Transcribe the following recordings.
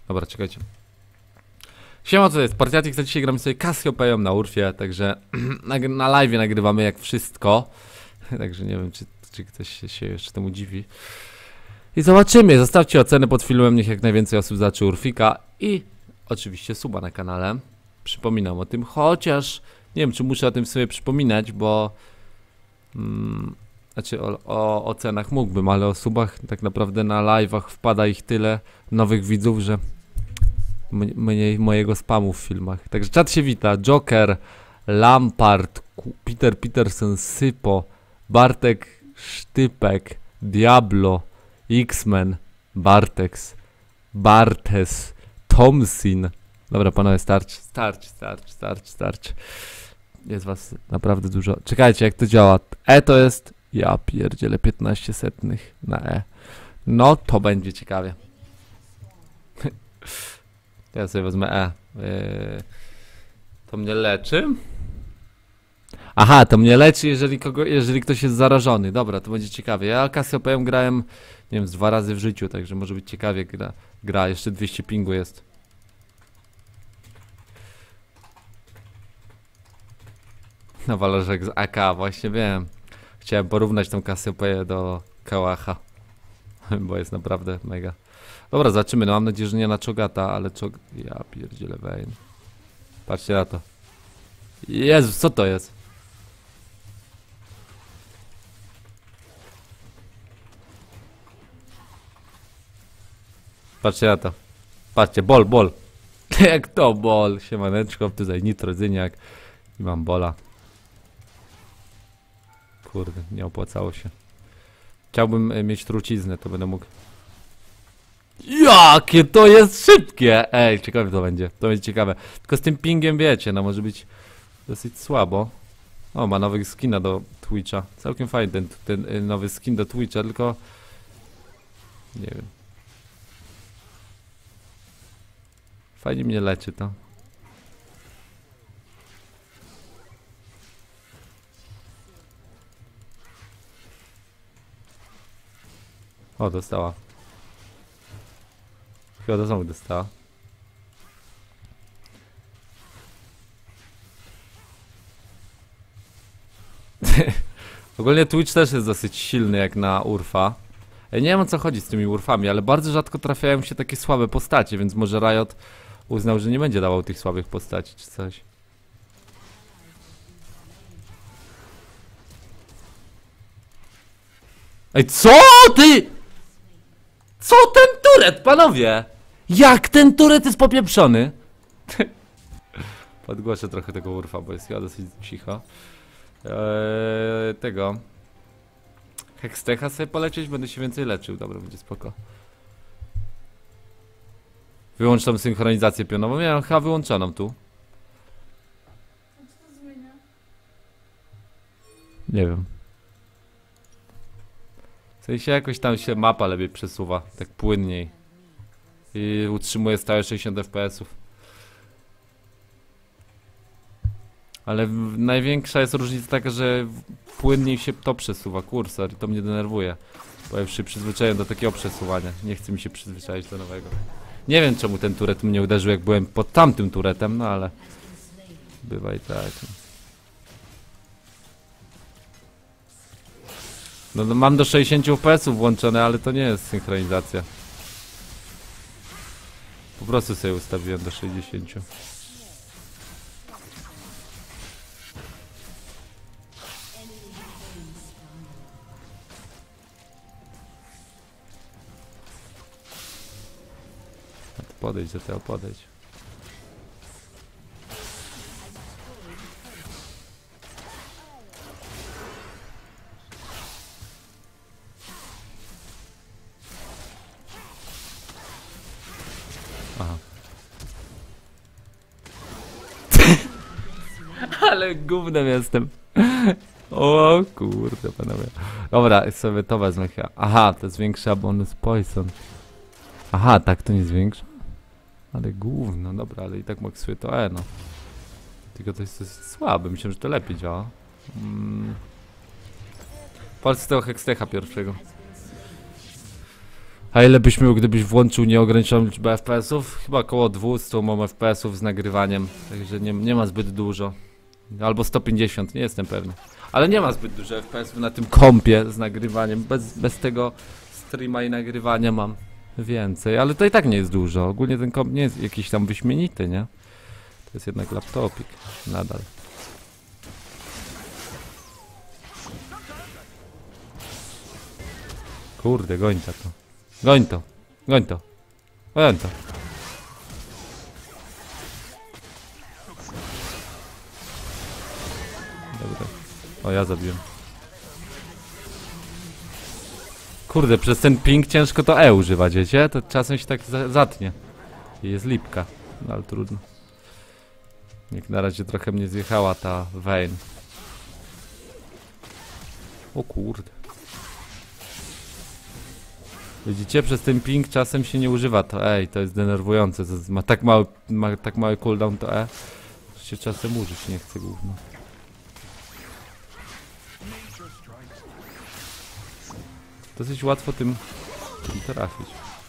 Dobra, czekajcie. Siema, co jest? Partiatik, to dzisiaj gramy sobie Cassiopeią na Urfie, także na live nagrywamy jak wszystko. Także nie wiem, czy ktoś się jeszcze temu dziwi. I zobaczymy, zostawcie oceny pod filmem, niech jak najwięcej osób zobaczy Urfika i oczywiście suba na kanale. Przypominam o tym, chociaż nie wiem, czy muszę o tym sobie przypominać, bo znaczy o ocenach mógłbym, ale o subach tak naprawdę na live'ach wpada ich tyle nowych widzów, że mniej mojego spamu w filmach. Także czat się wita. Joker, Lampard, Peter Peterson, Sypo, Bartek Sztypek, Diablo, X-Men, Bartex, Bartes, Tomsin. Dobra, panowie, starczy. Jest was naprawdę dużo. Czekajcie, jak to działa. To jest... Ja pierdzielę 15 setnych na E. No, to będzie ciekawie. Ja sobie wezmę E. To mnie leczy? Aha, to mnie leczy, jeżeli ktoś jest zarażony. Dobra, to będzie ciekawie. Ja Cassiopeią grałem, nie wiem, z 2 razy w życiu, także może być ciekawie gra. Jeszcze 200 pingu jest. Na walorze z AK, właśnie wiem. Chciałem porównać tą Cassiopeię do Kałacha, bo jest naprawdę mega. Dobra, zobaczymy, no mam nadzieję, że nie na Chogata, ale ja pierdzielę Vayne. Patrzcie na to. Jezus, co to jest? Patrzcie na to. Patrzcie, bol. Jak to bol? Siemaneczko, tutaj nitrozyniak. I mam bola. Kurde, nie opłacało się. Chciałbym mieć truciznę, to będę mógł. Jakie to jest szybkie! Ej, ciekawe to będzie. To będzie ciekawe. Tylko z tym pingiem wiecie, no może być dosyć słabo. O, ma nowy skina do Twitcha. Całkiem fajny ten nowy skin do Twitcha, tylko... Nie wiem. Fajnie mnie leczy to. O, dostała. Chyba to znowu dostała. Ogólnie Twitch też jest dosyć silny jak na Urfa. Ja nie wiem, o co chodzi z tymi Urfami, ale bardzo rzadko trafiają się takie słabe postacie, więc może Riot uznał, że nie będzie dawał tych słabych postaci czy coś. Ej, co ty? Co ten turet, panowie? Jak ten turet jest popieprzony? Podgłoszę trochę tego Urfa, bo jest chyba dosyć cicho. Tego Hextecha sobie polecieć, będę się więcej leczył. Dobra, będzie spoko. Wyłącz tą synchronizację pionową. Miałem chyba wyłączoną tu. Nie wiem. W sensie jakoś tam się mapa lepiej przesuwa, tak płynniej. I utrzymuje stałe 60 fps-ów. Ale największa jest różnica taka, że płynniej się to przesuwa, kursor, i to mnie denerwuje. Bo ja już się przyzwyczaiłem do takiego przesuwania. Nie chce mi się przyzwyczaić do nowego. Nie wiem, czemu ten turet mnie uderzył, jak byłem pod tamtym turetem, no ale... Bywa i tak. No mam do 60 fps-ów włączone, ale to nie jest synchronizacja. Po prostu sobie ustawiłem do 60. Podejdź do tego, podejdź. Aha. Ale gównem jestem. O kurde, panowie. Dobra, sobie to wezmę chyba. Aha, to zwiększa bonus poison. Aha, tak to nie zwiększa? Ale gówno, dobra, ale i tak mogę sobie to no. Tylko to jest dosyć słabe, myślałem, że to lepiej działa. Palce z tego Hextecha pierwszego. A ile byś miał, gdybyś włączył nieograniczoną liczbę FPS-ów? Chyba około 200 mam FPS-ów z nagrywaniem, także nie ma zbyt dużo. Albo 150, nie jestem pewny. Ale nie ma zbyt dużo FPS-ów na tym kompie z nagrywaniem. Bez tego streama i nagrywania mam więcej, ale to i tak nie jest dużo. Ogólnie ten komp nie jest jakiś tam wyśmienity, nie? To jest jednak laptopik, nadal. Kurde, goń to. Goń to. Goń to. Goń to. Dobra. O, ja zabiłem. Kurde, przez ten ping ciężko to E używać, wiecie? To czasem się tak zatnie. I jest lipka. No ale trudno. Jak na razie trochę mnie zjechała ta Vayne. O kurde. Widzicie, przez ten ping czasem się nie używa to E i to jest denerwujące. Ma tak mały cooldown to E, że się czasem użyć nie chce gówno. Dosyć łatwo tym trafić.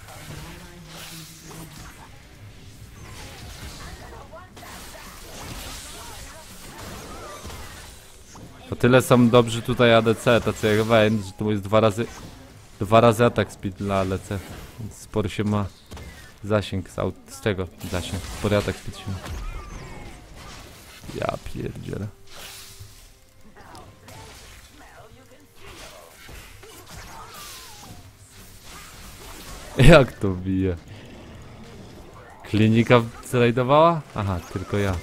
O tyle są dobrzy tutaj ADC, tacy jak Vayne, że to jest dwa razy atak speed dla ADC. Więc spory się ma zasięg z tego zasięg. Spory atak speed się ma. Ja pierdzielę. Jak to bije? Klinika zrajdowała? Aha, tylko ja.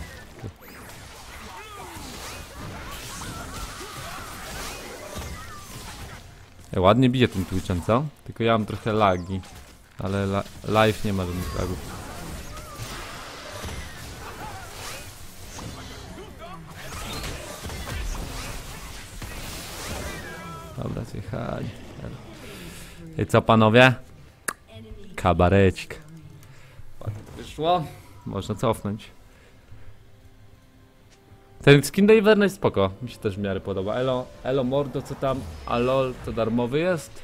Ładnie bije tym Twitchem, co? Tylko ja mam trochę lagi. Ale live nie ma żadnych lagów. Dobra, zjechali. I co panowie? Kabarecik. Ładnie to wyszło. Można cofnąć. Ten skin Daverna jest spoko. Mi się też w miarę podoba. Elo mordo, co tam? A lol, to darmowy jest?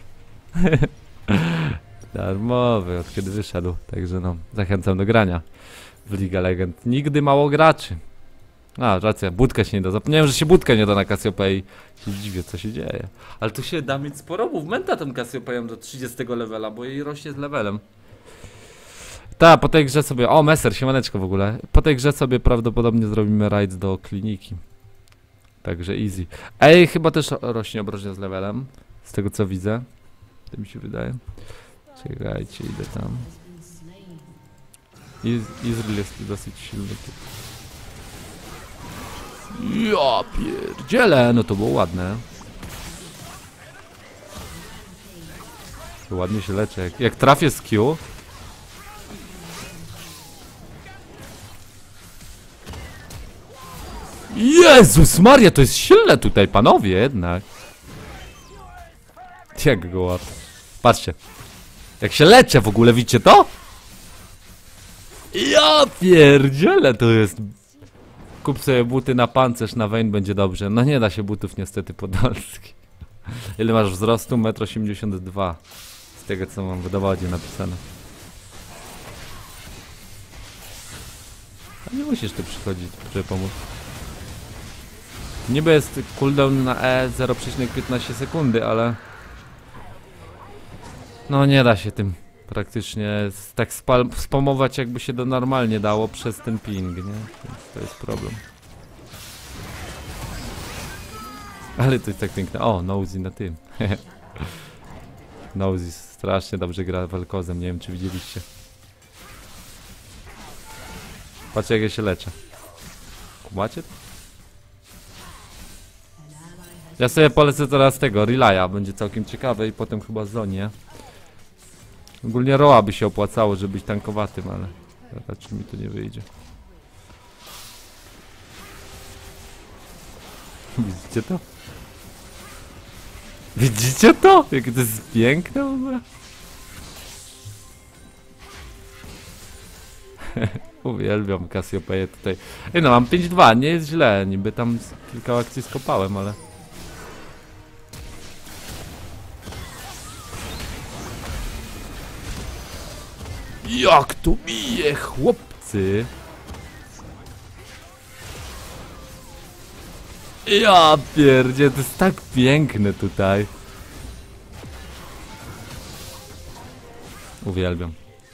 Darmowy, od kiedy wyszedł. Także no, zachęcam do grania w League Legend. Nigdy mało graczy. A, racja, budka się nie da. Zapomniałem, że się budka nie da na Cassiopeii. Się dziwię, co się dzieje. Ale tu się da mieć sporo movementa tą Cassiopeią do 30 levela, bo jej rośnie z levelem. Ta, po tej grze sobie... O, Messer, siemaneczko w ogóle. Po tej grze sobie prawdopodobnie zrobimy raid do kliniki. Także easy. Ej, chyba też rośnie obrożnie z levelem. Z tego co widzę. To mi się wydaje. Czekajcie, idę tam. Izrael jest dosyć silny. Ja pierdzielę, no to było ładne. To ładnie się leczy. Jak trafię z Q... Jezus Maria, to jest silne tutaj, panowie, jednak. Jak go łap. Patrzcie. Jak się leczę w ogóle, widzicie to? Ja pierdzielę, to jest... Kup sobie buty na pancerz, na Vayne będzie dobrze. No nie da się butów niestety podolskich. Ile masz wzrostu? 1,82 m. Z tego co mam w dowodzie napisane. A nie musisz tu przychodzić, żeby pomóc. Niby jest cooldown na E 0,15 sekundy, ale... No nie da się tym praktycznie tak spamować, jakby się to normalnie dało przez ten ping, nie? Więc to jest problem. Ale to jest tak piękne. O, Nosy na tym. Nosy strasznie dobrze gra Velkozem, nie wiem czy widzieliście. Patrzcie jak ja się leczę. Kumacie? Ja sobie polecę teraz tego, Relaya, będzie całkiem ciekawe i potem chyba Zonie. Ogólnie Roa by się opłacało, żeby być tankowatym, ale raczej mi to nie wyjdzie. Widzicie to? Widzicie to? Jakie to jest piękne w ogóle? Uwielbiam Cassiopeię tutaj. Ej no, mam 5-2, nie jest źle, niby tam kilka akcji skopałem, ale... Jak to bije, chłopcy! Ja pierdzie, to jest tak piękne tutaj. Uwielbiam.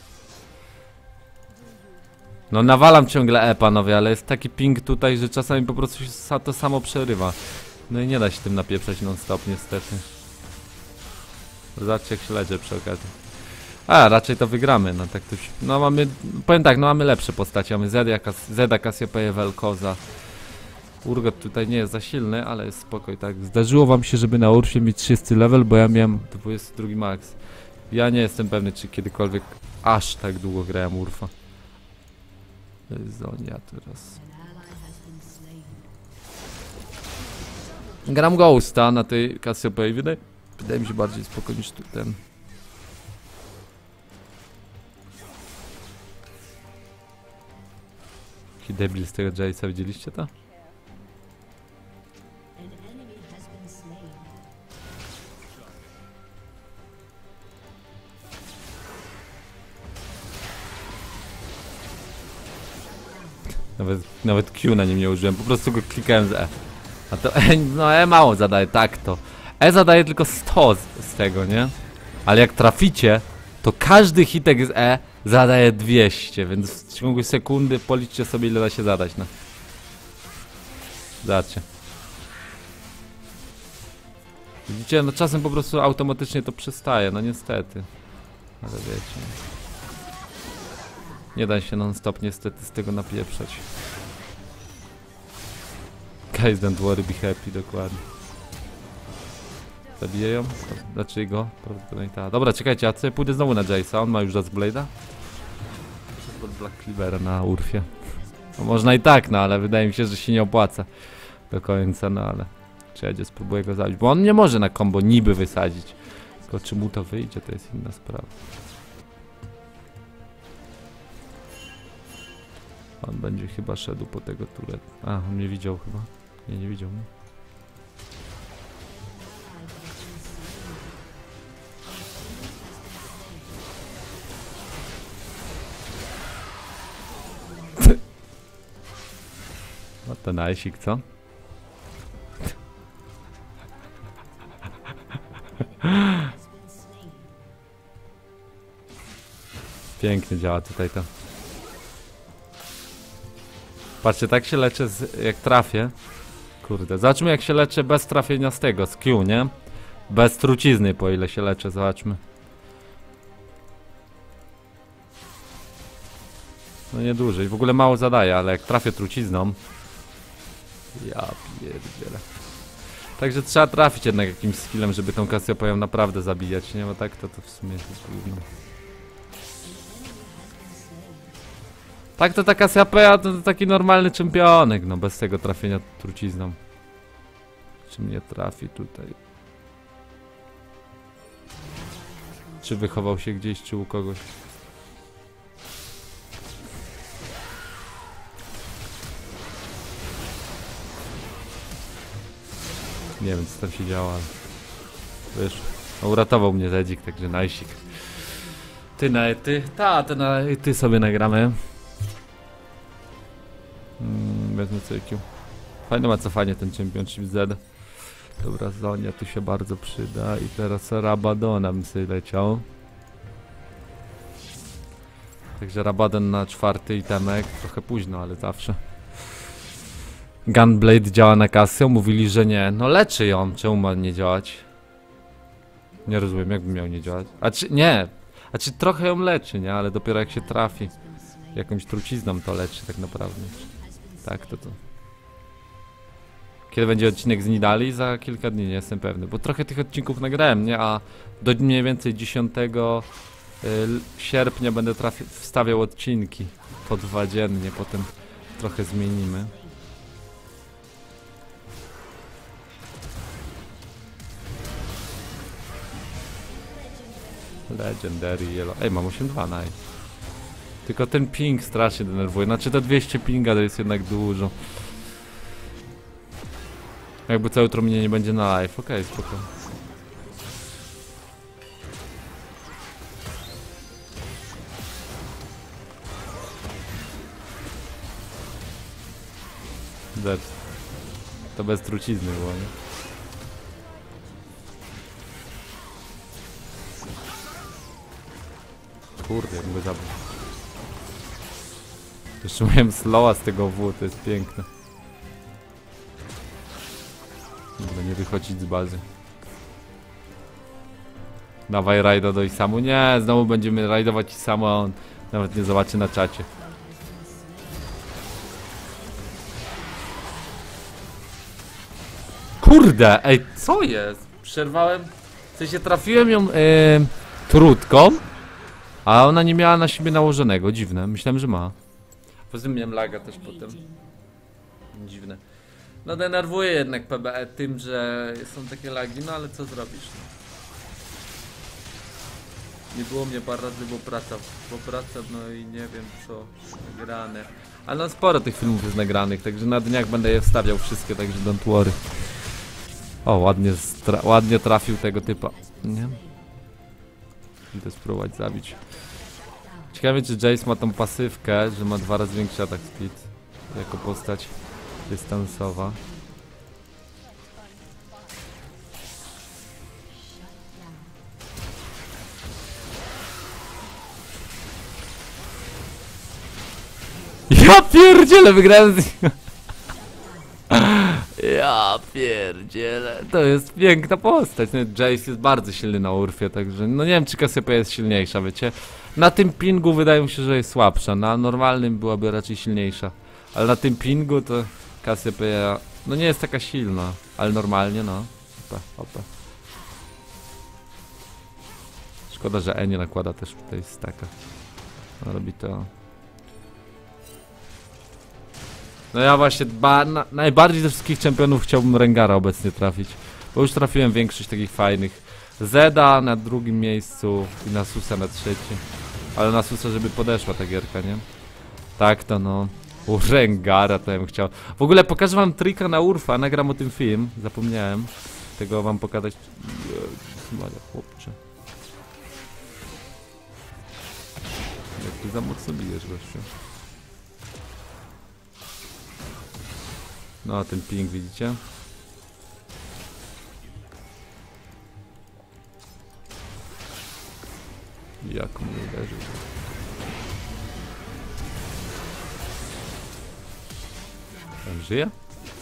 No nawalam ciągle panowie, ale jest taki ping tutaj, że czasami po prostu się to samo przerywa. No i nie da się tym napieprzać non stop niestety. Zobaczcie jak się ledzie przy okazji. A, raczej to wygramy, no tak to się... No mamy... Powiem tak, no mamy lepsze postacie, mamy Zeda, Cassiopeię, Vel'Koza. Urgot tutaj nie jest za silny, ale jest spokoj, tak. Zdarzyło wam się, żeby na Urfie mieć 30 level, bo ja miałem 22 max. Ja nie jestem pewny, czy kiedykolwiek aż tak długo grałem Urfa. To jest Zonia teraz. Gram Ghosta na tej Cassiopei, wydaje mi się bardziej spokojny niż ten. Jaki debil z tego Jace'a, widzieliście to? Nawet Q na nim nie użyłem, po prostu go klikałem z E. A to E, no E mało zadaje, tak to. E zadaje tylko 100 z tego, nie? Ale jak traficie, to każdy hitek z E zadaje 200, więc w ciągu sekundy policzcie sobie ile da się zadać, no. Zobaczcie. Widzicie, no czasem po prostu automatycznie to przestaje, no niestety. Ale wiecie. Nie da się non stop niestety z tego napieprzać. Guys don't worry, be happy, dokładnie. Zabiję ją? Znaczy go? Prawdopodobnie tak. Dobra, czekajcie, ja sobie pójdę znowu na Jace'a, on ma już Blade'a. Pod Black Cleavera na Urfie. No, można i tak, no ale wydaje mi się, że się nie opłaca do końca, no ale... Czy spróbuję go zabić, bo on nie może na combo niby wysadzić. Tylko czy mu to wyjdzie, to jest inna sprawa. On będzie chyba szedł po tego turet. A, on mnie widział chyba. Nie widział mnie. No to najsik, co? Pięknie działa tutaj to. Patrzcie, tak się leczę jak trafię. Kurde, zobaczmy jak się leczę bez trafienia z tego, z Q, nie? Bez trucizny, po ile się leczę, zobaczmy. No nie dłużej, w ogóle mało zadaje, ale jak trafię trucizną... Ja pierdzielę. Także trzeba trafić jednak jakimś skillem, żeby tą Cassiopeię naprawdę zabijać, nie? Bo tak to w sumie jest trudno. Tak to ta Cassiopeia to taki normalny czempionek, no bez tego trafienia trucizną. Czy mnie trafi tutaj? Czy wychował się gdzieś, czy u kogoś? Nie wiem co tam się działo, ale... Wiesz, no, uratował mnie Zedzik, także najsik. Ty na ety? Ta, ty na ety sobie nagramy. Wezmę CQ. Fajne ma cofanie ten Championship Z. Dobra, Zonia tu się bardzo przyda. I teraz Rabadona bym sobie leciał. Także Rabadon na 4. itemek. Trochę późno, ale zawsze. Gunblade działa na Cassio. Mówili, że nie. No leczy ją. Czemu ma nie działać? Nie rozumiem, jakby miał nie działać. A czy nie? A czy trochę ją leczy, nie? Ale dopiero jak się trafi jakąś trucizną to leczy tak naprawdę. Tak, to. Kiedy będzie odcinek z Nidali? Za kilka dni, nie jestem pewny. Bo trochę tych odcinków nagrałem, nie? A do mniej więcej 10 sierpnia będę wstawiał odcinki po 2 dziennie. Potem trochę zmienimy. Legendary Yellow. Ej, mam 8.2, nice. Tylko ten ping strasznie denerwuje. Znaczy to 200 pinga to jest jednak dużo. Jakby co jutro mnie nie będzie na live. Okej, spoko. Zet. To bez trucizny było, nie? Kurde, jakby zabił. Jeszcze miałem slowa z tego W, to jest piękne. Będę nie wychodzić z bazy. Dawaj rajda do Isamu. Nie, znowu będziemy rajdować Isamu, a on nawet nie zobaczy na czacie. Kurde, ej, co jest? Przerwałem, w sensie trafiłem ją trutką, a ona nie miała na siebie nałożonego, dziwne, myślałem, że ma. Poza tym miałem laga też potem. Dziwne. No denerwuje jednak PBE tym, że są takie lagi, no ale co zrobisz? No. Nie było mnie parę razy, bo praca, no i nie wiem co, nagrane. Ale no sporo tych filmów jest nagranych, także na dniach będę je wstawiał wszystkie, także don't worry. O, ładnie trafił tego typa, nie? Idę spróbować zabić. Ciekawe, czy Jace ma tą pasywkę, że ma 2 razy większy atak speed jako postać dystansowa. Ja pierdzielę, wygrałem z... Ja pierdzielę, to jest piękna postać. No, Jace jest bardzo silny na Urfie, także no nie wiem, czy Cassiopeia jest silniejsza, wiecie. Na tym pingu wydaje mi się, że jest słabsza, na normalnym byłaby raczej silniejsza. Ale na tym pingu to Cassiopeia, no nie jest taka silna, ale normalnie no. Opa. Szkoda, że E nie nakłada też tutaj staka. Robi to... No ja właśnie najbardziej ze wszystkich czempionów chciałbym Rengara obecnie trafić. Bo już trafiłem większość takich fajnych. Zeda na drugim miejscu i Nasusa na trzecim. Ale Nasusa, żeby podeszła ta gierka, nie? Tak to no. U Rengara to ja bym chciał. W ogóle pokażę wam trika na Urfa, nagram o tym film. Zapomniałem tego wam pokazać. Maria, chłopcze. Jak ty za mocno bijesz, gościu. No, ten ping widzicie? Jak mnie uderzył. On żyje?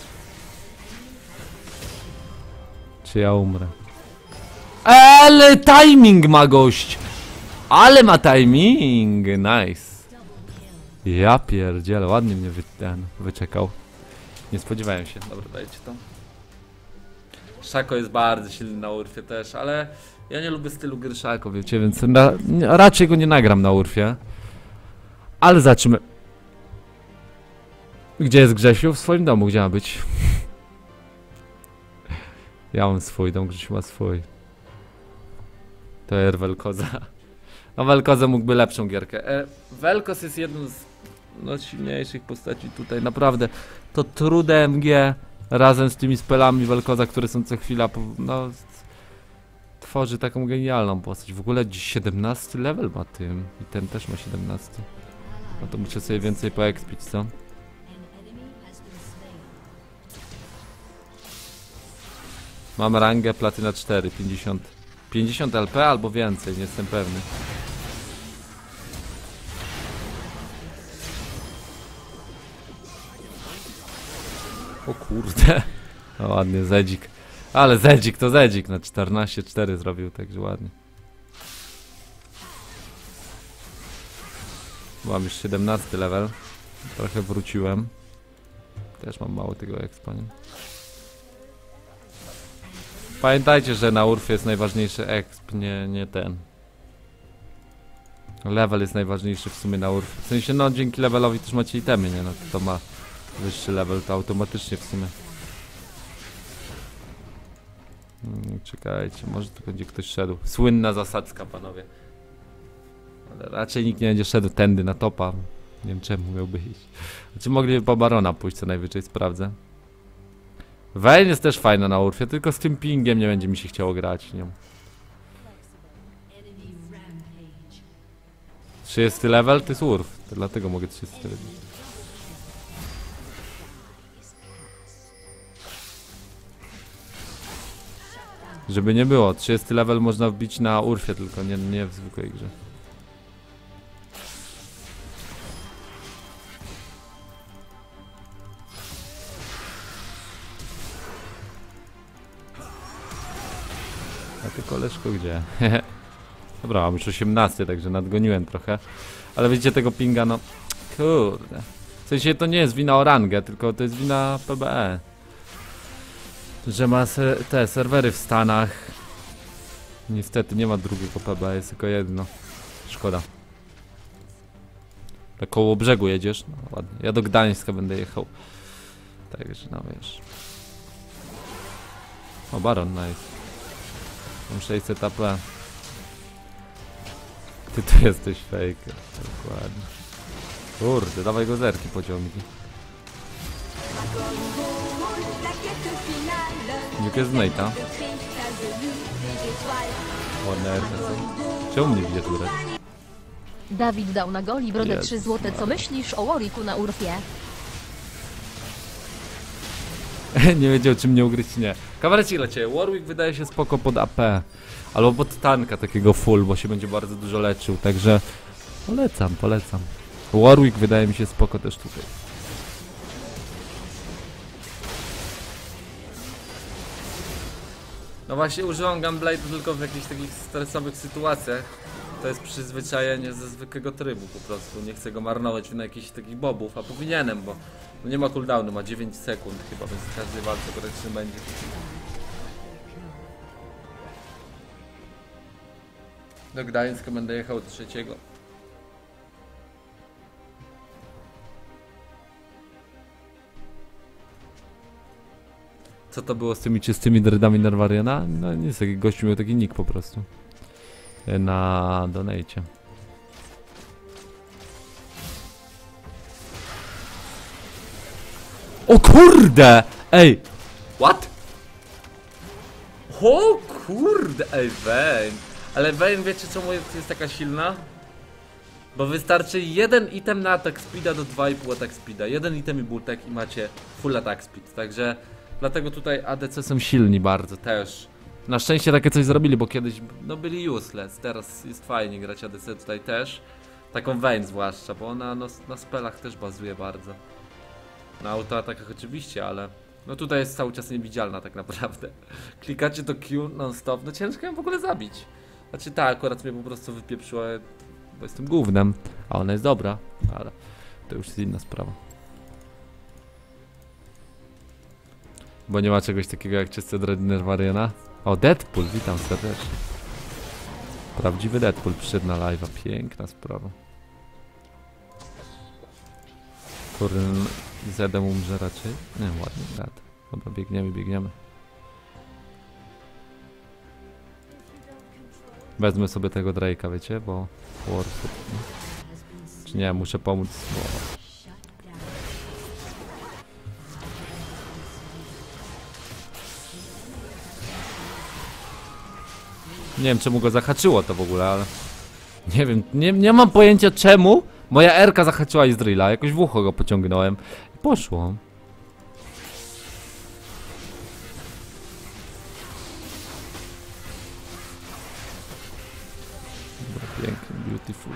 Czy ja umrę? Ale timing ma gość! Ale ma timing! Nice. Ja pierdzielę, ładnie mnie wyczekał. Nie spodziewałem się. Dobra, dajcie to. Szako jest bardzo silny na Urfie też, ale ja nie lubię stylu gry Szako, wiecie, więc raczej go nie nagram na Urfie. Ale zobaczymy. Gdzie jest Grzesiu? W swoim domu, gdzie ma być? Ja mam swój dom, Grzesiu ma swój. To jest Velkoza. No Velkoza mógłby lepszą gierkę. Velkos jest jedną z silniejszych postaci tutaj, naprawdę. To True DMG razem z tymi spelami Velkoza, które są co chwila, no tworzy taką genialną postać. W ogóle dziś 17 level ma tym i ten też ma 17. No to muszę sobie więcej poekspić, co? Mam rangę platyna 4, 50 LP albo więcej, nie jestem pewny. O kurde. No ładnie, Zedzik. Ale Zedzik to Zedzik, na 14-4 zrobił, także ładnie. Mam już 17 level. Trochę wróciłem. Też mam mało tego expa, nie? Pamiętajcie, że na Urfie jest najważniejszy exp, nie ten. Level jest najważniejszy w sumie na Urfie. W sensie, no dzięki levelowi też macie itemy, nie? No to ma wyższy level, to automatycznie w sumie. Czekajcie, może tu będzie ktoś szedł. Słynna zasadzka, panowie. Ale raczej nikt nie będzie szedł tędy na topa. Nie wiem czemu miałby iść. Znaczy mogliby po Barona pójść, co najwyżej sprawdzę. Vayne jest też fajna na Urfie, tylko z tym pingiem nie będzie mi się chciało grać nią. 30 level to jest Urf, to dlatego mogę 30 level. Żeby nie było, 30 level można wbić na Urfie, tylko nie w zwykłej grze. A ty koleżko gdzie? Dobra, mam już 18, także nadgoniłem trochę. Ale widzicie tego pinga, no... Kurde. W sensie to nie jest wina o rangę, tylko to jest wina PBE. Że ma te serwery w Stanach. Niestety nie ma drugiego PBE, jest tylko jedno. Szkoda. Tak koło brzegu jedziesz? No ładnie. Ja do Gdańska będę jechał. Także no wiesz. O, Baron, nice. Mam 600 AP. Ty to jesteś fake. Dokładnie. Kurde, dawaj go zerki pociągi. Niuk jest Nate'a. Ładne RTC. Czemu mnie bije turret? Dawid dał na goli brodę Jezus 3 złote. Co myślisz o Warwicku na Urfie? Nie wiedział, czy mnie ugryźć, nie. Kawarecik dla ciebie. Warwick wydaje się spoko pod AP. Albo pod tanka takiego full, bo się będzie bardzo dużo leczył, także polecam. Warwick wydaje mi się spoko też tutaj. No właśnie używam Gunblade tylko w jakichś takich stresowych sytuacjach. To jest przyzwyczajenie ze zwykłego trybu po prostu. Nie chcę go marnować na jakichś takich bobów, a powinienem, bo nie ma cooldownu, ma 9 sekund chyba, więc w każdej walce korektyczny będzie. Do Gdańska będę jechał 3. Co to było z tymi czystymi dreadami Nerwariana? No nie jest taki gościu, miał taki nick po prostu. Na donate. O kurde! Ej! What? O kurde! Ej, Vayne! Ale Vayne, wiecie czemu jest taka silna? Bo wystarczy jeden item na attack speeda do 2,5 attack speeda. Jeden item i bultek i macie full attack speed. Także dlatego tutaj ADC są silni bardzo też. Na szczęście takie coś zrobili, bo kiedyś no byli useless. Teraz jest fajnie grać ADC tutaj też. Taką Vayne zwłaszcza, bo ona no, na spelach też bazuje bardzo. Na autoatakach oczywiście, ale no tutaj jest cały czas niewidzialna tak naprawdę. Klikacie to Q non stop, no ciężko ją w ogóle zabić. Znaczy tak, akurat mnie po prostu wypieprzyła, bo jestem gównem, a ona jest dobra, ale to już jest inna sprawa. Bo nie ma czegoś takiego jak czyste dready Nerwariana. O, Deadpool, witam serdecznie. Prawdziwy Deadpool przyszedł na live'a, piękna sprawa. Kurde, Zedem umrze raczej. Nie, ładnie, gad. Dobra, biegniemy. Wezmę sobie tego Drake'a, wiecie, bo... Warfoot, no. Czy nie, muszę pomóc, bo... Nie wiem, czemu go zahaczyło to w ogóle, ale... Nie wiem, nie mam pojęcia czemu moja R-ka zahaczyła Izraela. Jakoś w ucho go pociągnąłem i poszło. Dobra, pięknie, beautiful.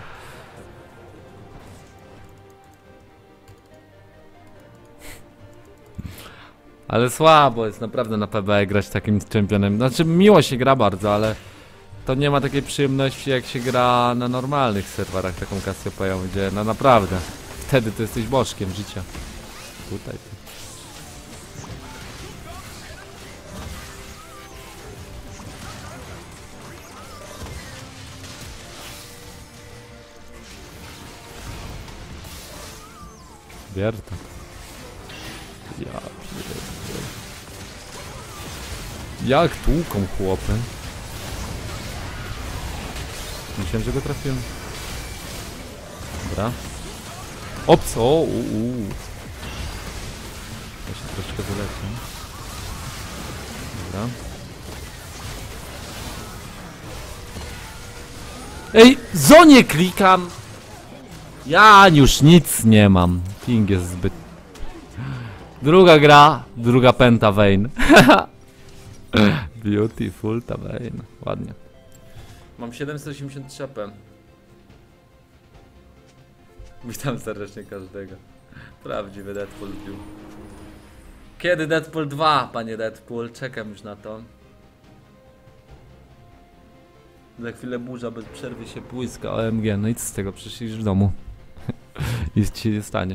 Ale słabo jest naprawdę na PBE grać takim czempionem. Znaczy miło się gra bardzo, ale to nie ma takiej przyjemności jak się gra na normalnych serwerach taką Cassiopeią, gdzie no naprawdę wtedy to jesteś bożkiem życia. Tutaj. Wierta. Ja pierdolę. Jak tłuką chłopy? Myślałem, że go trafiłem. Dobra. Ops, o, ja się troszkę wyleczę. Dobra. Ej, zonie klikam! Ja już nic nie mam. Ping jest zbyt... Druga gra, druga penta Vayne. Beautiful Tavern. Ładnie. Mam 783 AP. Witam serdecznie każdego. Prawdziwy Deadpool wbił. Kiedy Deadpool 2, panie Deadpool? Czekam już na to. Za chwilę burza bez przerwy się błyska, OMG. No i co z tego? Przecież już w domu. Nic ci się nie stanie.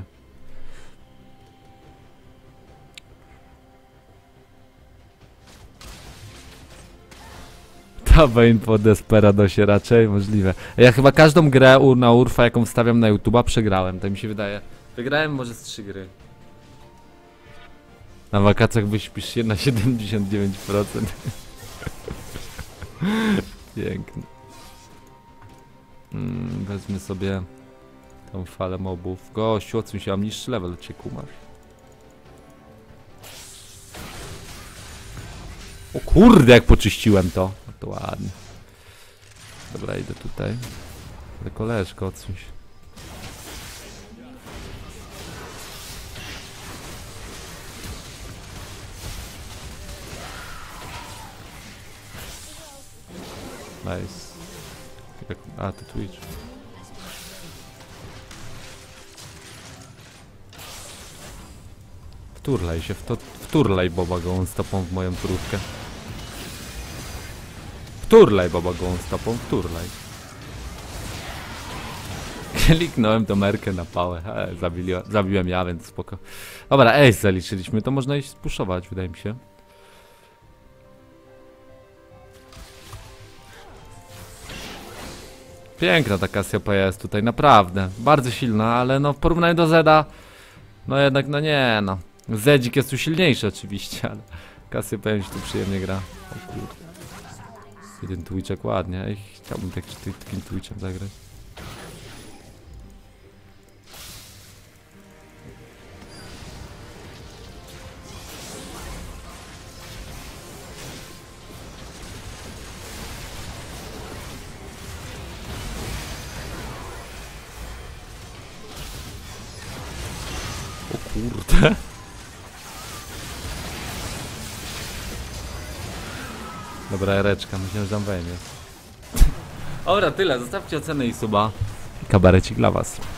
Tabane po Desperadosie raczej możliwe. Ja chyba każdą grę na Urfa, jaką wstawiam na YouTube'a, przegrałem. To mi się wydaje. Wygrałem może z 3 gry. Na wakacjach wyśpisz się na 79%. Pięknie. Wezmę sobie tą falę mobów. Gościu, odsuń się, mam niższy level, cię kumasz. O kurde, jak poczyściłem to. No to ładnie. Dobra, idę tutaj. Ale koleżko, odsuń się. Nice. A, to Twitch. Wturlaj się, wturlaj Boba gołą stopą w moją trutkę. Wturlaj Boba gołą stopą, wturlaj. Kliknąłem tą merkę na pałę, zabiłem ja, więc spoko. Dobra, ace zaliczyliśmy, to można iść spuszować, wydaje mi się. Piękna ta Cassiopeia jest tutaj, naprawdę. Bardzo silna, ale no w porównaniu do Zeda, no jednak, no nie no. Zedzik jest tu silniejszy oczywiście, ale Cassiopeia się tu przyjemnie gra. O kurde. Jeden Twitchek ładnie, ej, chciałbym takim Twitchem zagrać. O kurde. Dobra, ereczka, myślałem, że tam wejmie. Dobra, tyle, zostawcie ocenę i suba. Kabarecik dla was.